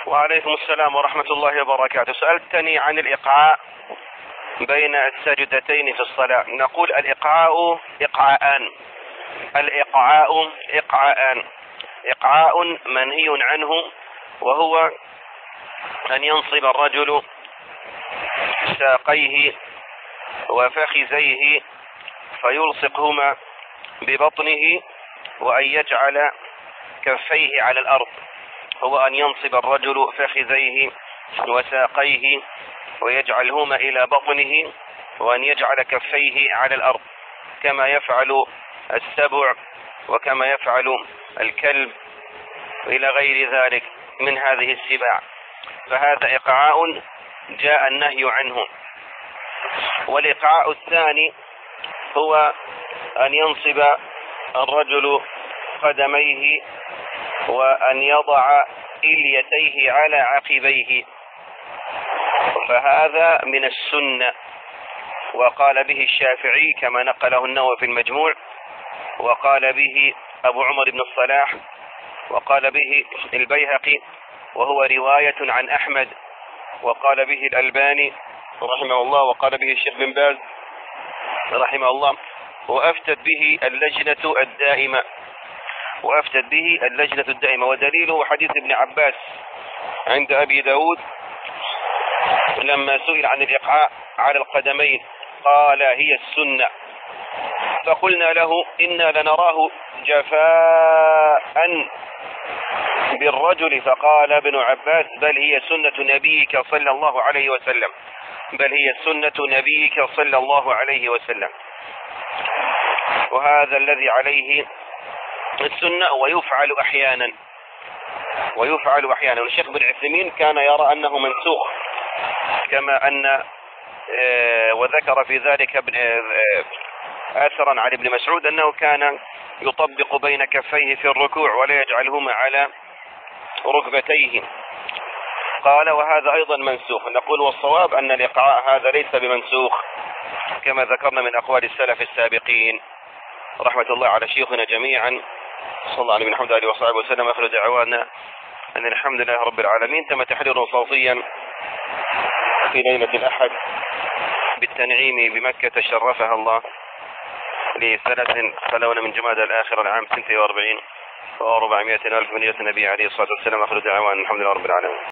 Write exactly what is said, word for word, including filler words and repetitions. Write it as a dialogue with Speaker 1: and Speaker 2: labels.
Speaker 1: وعليكم السلام ورحمة الله وبركاته. سألتني عن الإقعاء بين السجدتين في الصلاة. نقول الإقعاء إقعاءان. الإقعاء إقعاءان. إقعاء منهي عنه، وهو أن ينصب الرجل ساقيه وفخذيه فيلصقهما ببطنه، وأن يجعل كفيه على الأرض. هو أن ينصب الرجل فخذيه وساقيه ويجعلهما إلى بطنه، وأن يجعل كفيه على الأرض كما يفعل السبع وكما يفعل الكلب إلى غير ذلك من هذه السباع. فهذا إقعاء جاء النهي عنه. والإقعاء الثاني هو أن ينصب الرجل قدميه وأن يضع إليتيه على عقبيه، فهذا من السنة، وقال به الشافعي كما نقله النووي في المجموع، وقال به أبو عمر بن الصلاح، وقال به البيهقي، وهو رواية عن أحمد، وقال به الألباني رحمه الله، وقال به الشيخ بن باز رحمه الله، وأفتت به اللجنة الدائمة وأفتت به اللجنة الدائمة. ودليله حديث ابن عباس عند أبي داود لما سئل عن الإقعاء على القدمين قال هي السنة، فقلنا له إنا لنراه جفاء بالرجل، فقال ابن عباس بل هي سنة نبيك صلى الله عليه وسلم بل هي سنة نبيك صلى الله عليه وسلم. وهذا الذي عليه السنة، ويفعل أحيانا ويفعل أحيانا والشيخ بن عثيمين كان يرى أنه منسوخ، كما أن وذكر في ذلك أثرا عن ابن مسعود أنه كان يطبق بين كفيه في الركوع ولا يجعلهما على ركبتيه. قال وهذا أيضا منسوخ. نقول والصواب أن الإقعاء هذا ليس بمنسوخ كما ذكرنا من أقوال السلف السابقين رحمة الله على شيوخنا جميعا. صلى الله عليه محمد عليه وصحبه وسلم. آخر دعوانا أن الحمد لله رب العالمين. تم تحرير صوتيا في ليلة الأحد بالتنعيم بمكة شرفها الله لثلاث خلون من جماد الآخر العام اثنين وأربعين وأربعمائة ألف من النبي عليه الصلاة والسلام. آخر دعوانا الحمد لله رب العالمين.